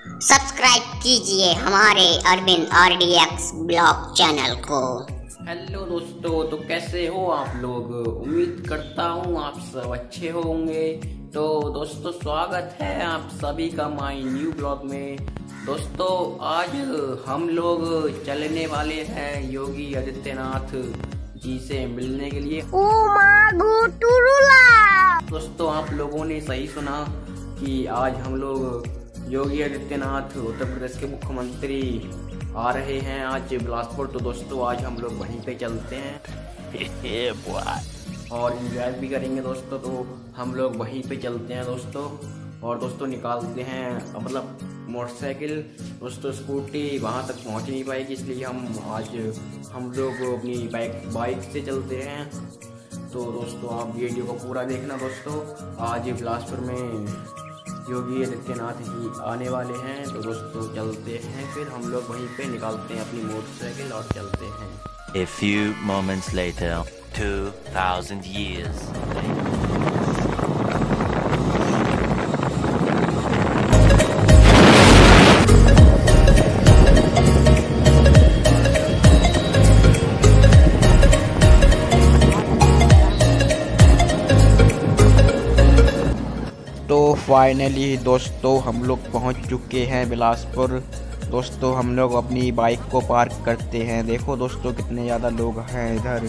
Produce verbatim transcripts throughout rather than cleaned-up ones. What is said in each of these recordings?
Subscribe कीजिए हमारे Arvind RDX blog channel को। हेलो दोस्तों, तो कैसे हो आप लोग। उम्मीद करता हूँ आप सब अच्छे होंगे। तो दोस्तों स्वागत है आप सभी का माय न्यू ब्लॉग में। दोस्तों आज हम लोग चलने वाले हैं योगी आदित्यनाथ जी से मिलने के लिए। ओ दोस्तों आप लोगों ने सही सुना कि आज हम लोग योगी आदित्यनाथ उत्तर प्रदेश के मुख्यमंत्री आ रहे हैं आज बिलासपुर। तो दोस्तों आज हम लोग वहीं पे चलते हैं और एंजॉय भी करेंगे दोस्तों। तो हम लोग वहीं पे चलते हैं दोस्तों। और दोस्तों निकालते हैं मतलब मोटरसाइकिल। दोस्तों स्कूटी वहाँ तक पहुँच नहीं पाएगी, इसलिए हम आज हम लोग अपनी बाइक बाइक से चलते हैं। तो दोस्तों आप वीडियो को पूरा देखना दोस्तों। आज बिलासपुर में योगी आदित्यनाथ जी आने वाले हैं। तो दोस्तों चलते हैं, फिर हम लोग वहीं पे निकालते हैं अपनी मोटरसाइकिल और चलते हैं। A few moments later, two thousand years later. तो फाइनली दोस्तों हम लोग पहुंच चुके हैं बिलासपुर। दोस्तों हम लोग अपनी बाइक को पार्क करते हैं। देखो दोस्तों कितने ज़्यादा लोग हैं इधर।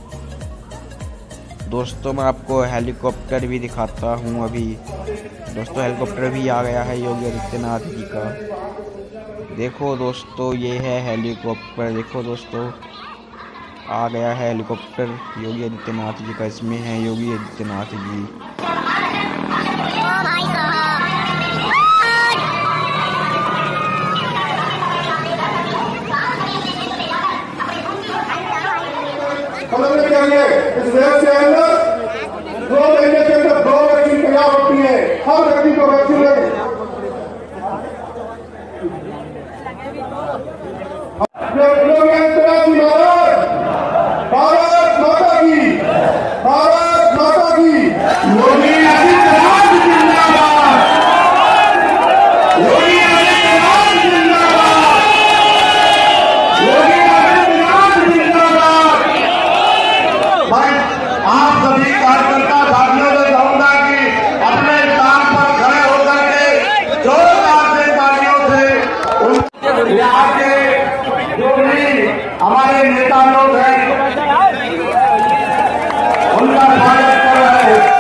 दोस्तों मैं आपको हेलीकॉप्टर भी दिखाता हूं अभी। दोस्तों हेलीकॉप्टर भी आ गया है योगी आदित्यनाथ जी का। देखो दोस्तों ये है हेलीकॉप्टर। देखो दोस्तों आ गया है हेलीकॉप्टर योगी आदित्यनाथ जी का। इसमें है योगी आदित्यनाथ जी। इस देश के अंदर दो महीने के अंदर दो वैक्सीन तैयार होती है। हर व्यक्ति को वैक्सीन लगे। भारत माता की, भारत माता की। योगी आदित्यनाथ जिंदाबाद, योगी आदित्यनाथ जिंदाबाद, योगी आदित्यनाथ जिंदाबाद। मैं आप सभी कार्यकर्ता साथियों से कहूंगा कि अपने स्थान पर खड़े होकर के जोरदार से तालियों से यहाँ के जो भी हमारे नेता लोग हैं उनका स्वागत कर रहे हैं।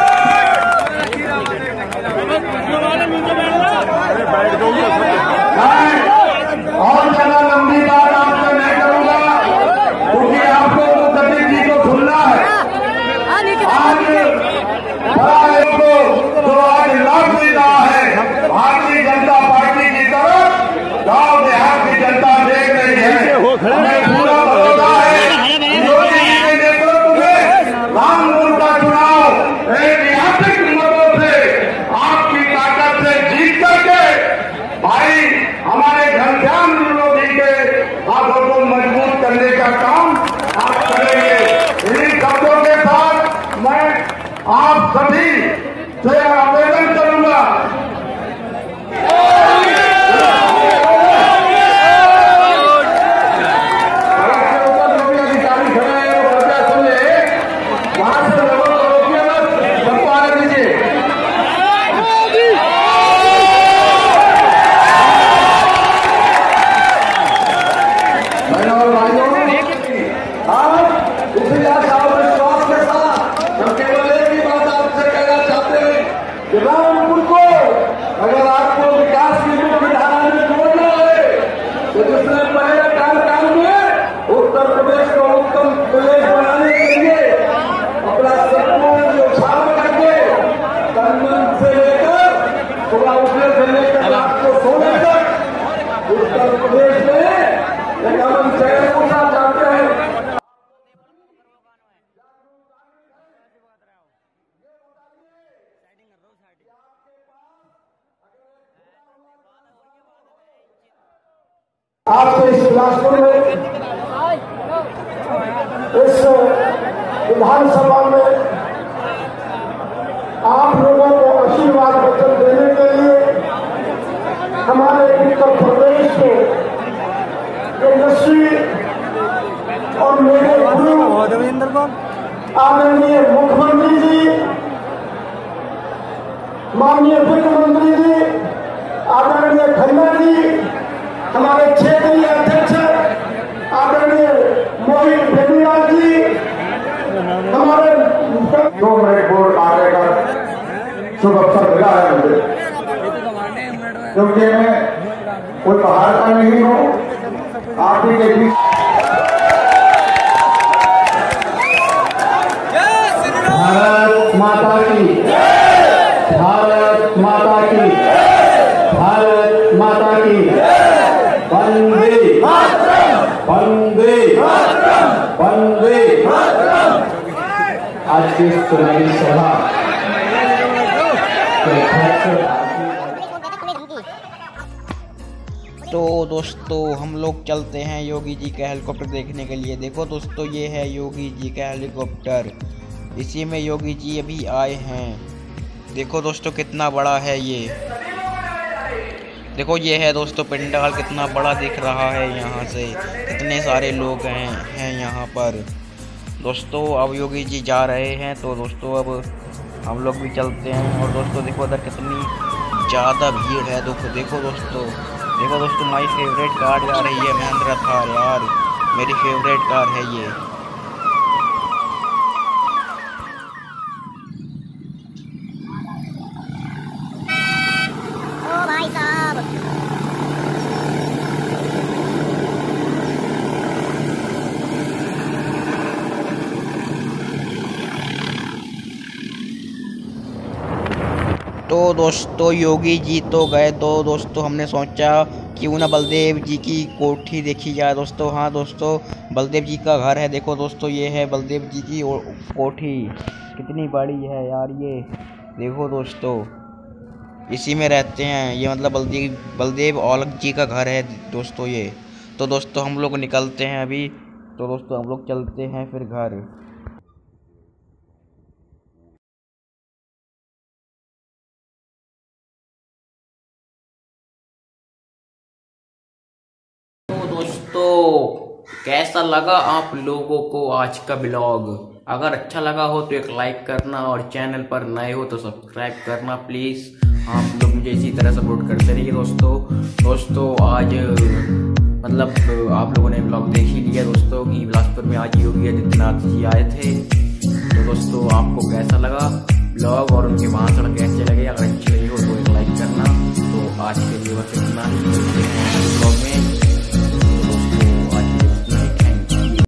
और ज्यादा लंबी बात आपसे नहीं करूंगा क्योंकि आपको गति जी को सुनना है। आज को जो आज लाभ मिल रहा है भारतीय जनता पार्टी की तरफ गांव देहात की जनता देख रही है। हमें पूरा भरोसा है योगी जी के नेतृत्व में रामपुर का चुनाव ऐतिहासिक मतों से आपकी ताकत से जीत करके भाई हमारे घनश्याम योगी के हाथों को मजबूत करने का काम आप करेंगे। इन्हीं शब्दों के साथ मैं आप सभी से आवेदन करूंगा अधिकारी खड़े हैं सुन ले वहां से लोगों को रोकिए बस सबको आने दीजिए। बहनों और भाइयों आप इसी आशा और विश्वास के साथ हम केवल एक ही बात आपसे कहना चाहते हैं कि रामपुर को अगर आपको विकास की मुख्य धारा में जोड़ना है तो जिसने पहले कार्यकाल में उत्तर प्रदेश को उत्तम प्रदेश बनाने के लिए अपना संपूर्ण न्यौछावर करके तन मन से लेकर पूरा उठने से लेकर रात को सोने तक उत्तर प्रदेश में एक अमन शहर पूछना चाहते हैं। आपके इस बिलासपुर में इस विधानसभा में आप लोगों को आशीर्वाद वचन देने के लिए हम हमारे उत्तर प्रदेश के यशस्वी और मेरे गुरु आदरणीय मुख्यमंत्री जी, माननीय वित्त मंत्री जी, आदरणीय खन्ना जी, हमारे क्षेत्रीय अध्यक्ष आदरणीय मोहित बेनीवाल जी, हमारे दो मिनट बोर्ड आगे का शुभ अवसर मिला है मुझे, क्योंकि मैं कोई बाहर का नहीं हूँ। आप ही के बीच भारत माता की, भारत माता की, भारत माता की, वंदे वंदे वंदे। आज की सुनहरी सभा तो दोस्तों हम लोग चलते हैं योगी जी का हेलीकॉप्टर देखने के लिए। देखो दोस्तों ये है योगी जी का हेलीकॉप्टर, इसी में योगी जी अभी आए हैं। देखो दोस्तों कितना बड़ा है ये, देखो ये है दोस्तों पंडाल, कितना बड़ा दिख रहा है यहाँ से, कितने सारे लोग हैं हैं यहाँ पर। दोस्तों अब योगी जी जा रहे हैं, तो दोस्तों अब हम लोग भी चलते हैं। और दोस्तों देखो उधर कितनी ज़्यादा भीड़ है। देखो देखो दोस्तों देखो दोस्तों माई फेवरेट कार आ रही है, महिंद्रा थार। यार मेरी फेवरेट कार है ये। ओ भाई साहब, तो दोस्तों योगी जी तो गए, तो दोस्तों हमने सोचा क्यों ना बलदेव जी की कोठी देखी जाए। दोस्तों हाँ दोस्तों बलदेव जी का घर है। देखो दोस्तों ये है बलदेव जी की कोठी, कितनी बड़ी है यार ये। देखो दोस्तों इसी में रहते हैं ये, मतलब बलदेव बलदेव औलख जी का घर है दोस्तों ये। तो दोस्तों हम लोग निकलते हैं अभी, तो दोस्तों हम लोग चलते हैं फिर घर। दोस्तों कैसा लगा आप लोगों को आज का ब्लॉग? अगर अच्छा लगा हो तो एक लाइक करना, और चैनल पर नए हो तो सब्सक्राइब करना प्लीज़। आप लोग मुझे इसी तरह सपोर्ट करते रहिए दोस्तों। दोस्तों आज मतलब आप लोगों ने ब्लॉग देख ही लिया दोस्तों कि बिलासपुर में आज योगी आदित्यनाथ जी आए थे। तो दोस्तों आपको कैसा लगा ब्लॉग और उनके भाषण कैसे लगे? अगर अच्छे लगे हो तो एक लाइक करना। तो आज के लिए बस इतना ही।